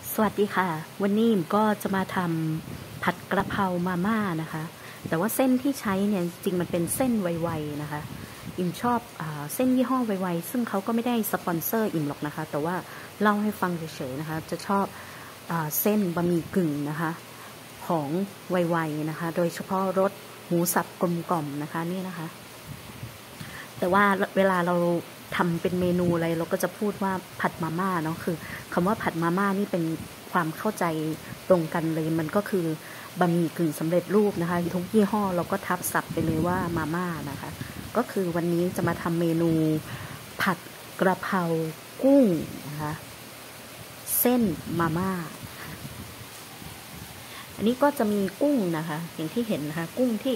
สวัสดีค่ะวันนี้อิ่มก็จะมาทำผัดกระเพรามาม่านะคะแต่ว่าเส้นที่ใช้เนี่ยจริงมันเป็นเส้นไวๆนะคะอิ่มชอบเส้นยี่ห้อไวๆซึ่งเขาก็ไม่ได้สปอนเซอร์อิ่มหรอกนะคะแต่ว่าเล่าให้ฟังเฉยๆนะคะจะชอบเส้นบะหมี่กึ่งนะคะของไวๆนะคะโดยเฉพาะรสหมูสับกลมกล่อมนะคะนี่นะคะแต่ว่าเวลาเราทำเป็นเมนูอะไรเราก็จะพูดว่าผัดมาม่าเนาะคือคำว่าผัดมาม่านี่เป็นความเข้าใจตรงกันเลยมันก็คือบะหมี่กึ่งสำเร็จรูปนะคะทุกยี่ห้อเราก็ทับศัพท์ไปเลยว่ามาม่านะคะก็คือวันนี้จะมาทำเมนูผัดกระเพรากุ้งนะคะเส้นมาม่าอันนี้ก็จะมีกุ้งนะคะอย่างที่เห็นนะคะกุ้งที่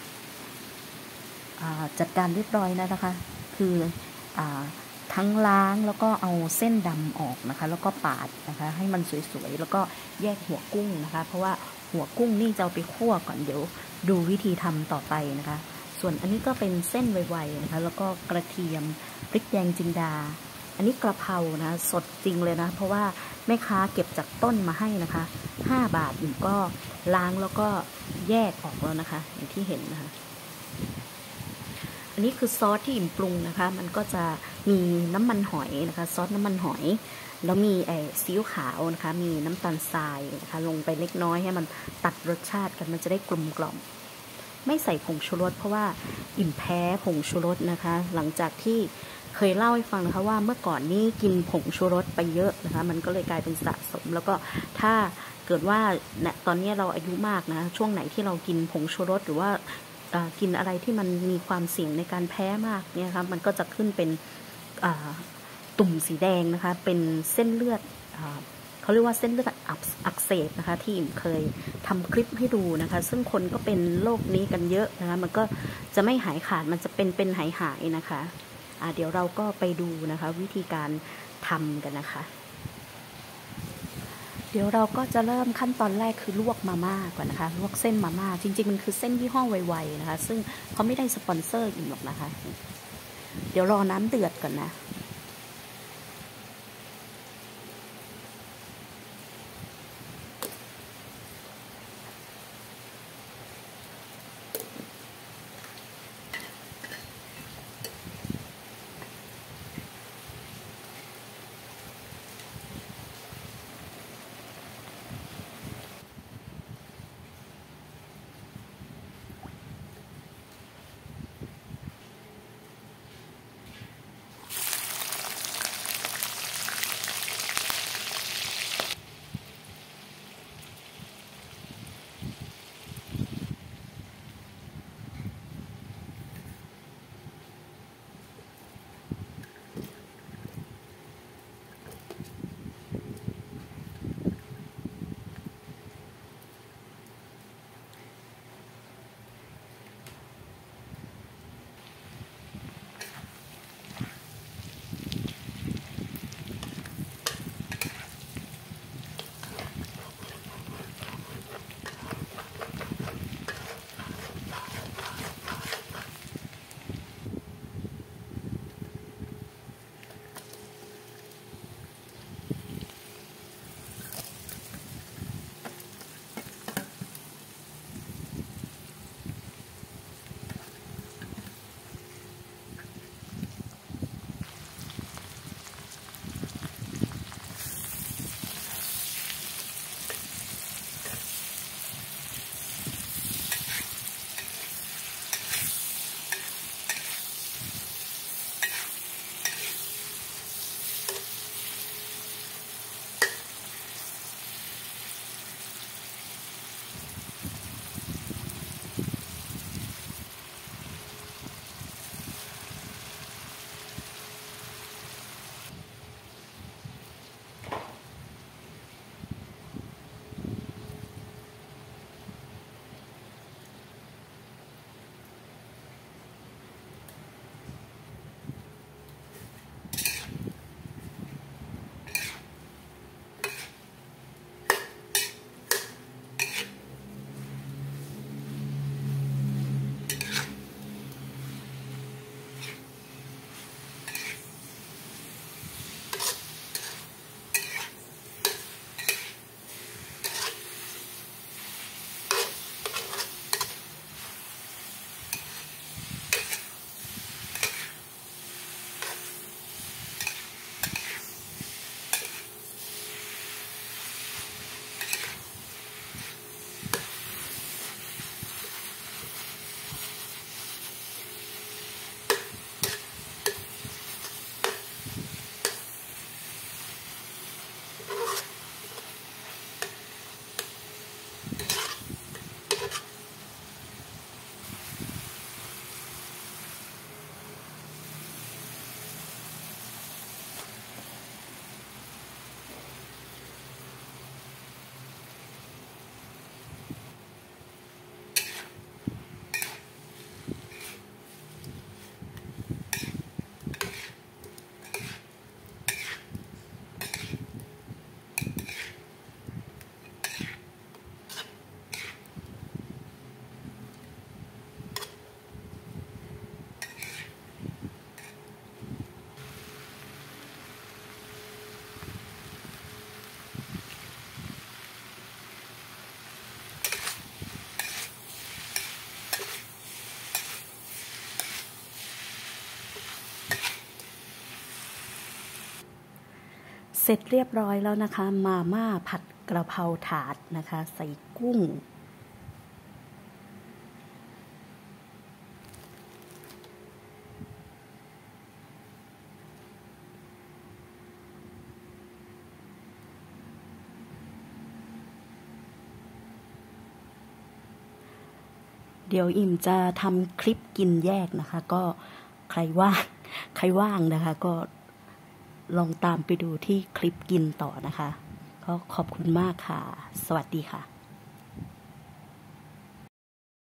จัดการเรียบร้อยแล้วนะคะคืออทั้งล้างแล้วก็เอาเส้นดำออกนะคะแล้วก็ปาดนะคะให้มันสวยๆแล้วก็แยกหัวกุ้งนะคะเพราะว่าหัวกุ้งนี่จะเอาไปคั่วก่อนเดี๋ยวดูวิธีทำต่อไปนะคะส่วนอันนี้ก็เป็นเส้นไวๆนะคะแล้วก็กระเทียมพริกแดงจินดาอันนี้กระเพรานะสดจริงเลยนะเพราะว่าแม่ค้าเก็บจากต้นมาให้นะคะ5 บาทอยู่ก็ล้างแล้วก็แยกออกแล้วนะคะอย่างที่เห็นนะคะอันนี้คือซอสที่อิ่มปรุงนะคะมันก็จะมีน้ำมันหอยนะคะซอสน้ำมันหอยแล้วมีซีอิ๊วขาวนะคะมีน้ำตาลทรายนะคะลงไปเล็กน้อยให้มันตัดรสชาติกันมันจะได้กลมกล่อมไม่ใส่ผงชูรสเพราะว่าอิ่มแพ้ผงชูรสนะคะหลังจากที่เคยเล่าให้ฟังนะคะว่าเมื่อก่อนนี้กินผงชูรสไปเยอะนะคะมันก็เลยกลายเป็นสะสมแล้วก็ถ้าเกิดว่าตอนนี้เราอายุมากนะช่วงไหนที่เรากินผงชูรสหรือว่ากินอะไรที่มันมีความเสี่ยงในการแพ้มากเนี่ยครับมันก็จะขึ้นเป็นตุ่มสีแดงนะคะเป็นเส้นเลือดเขาเรียกว่าเส้นเลือดอักเสบนะคะที่อิ่มเคยทำคลิปให้ดูนะคะซึ่งคนก็เป็นโรคนี้กันเยอะนะคะมันก็จะไม่หายขาดมันจะเป็นหายนะคะเดี๋ยวเราก็ไปดูนะคะวิธีการทำกันนะคะเดี๋ยวเราก็จะเริ่มขั้นตอนแรกคือลวกมาม่าก่อนนะคะลวกเส้นมาม่าจริงๆมันคือเส้นยี่ห้อไวๆนะคะซึ่งเขาไม่ได้สปอนเซอร์อิ่มหรอกนะคะเดี๋ยวรอน้ำเดือดก่อนนะเสร็จเรียบร้อยแล้วนะคะมาม่าผัดกระเพราถาดนะคะใส่กุ้งเดี๋ยวอิ่มจะทำคลิปกินแยกนะคะก็ใครว่างนะคะก็ลองตามไปดูที่คลิปกินต่อนะคะก็ขอบคุณมากค่ะสวัสดีค่ะ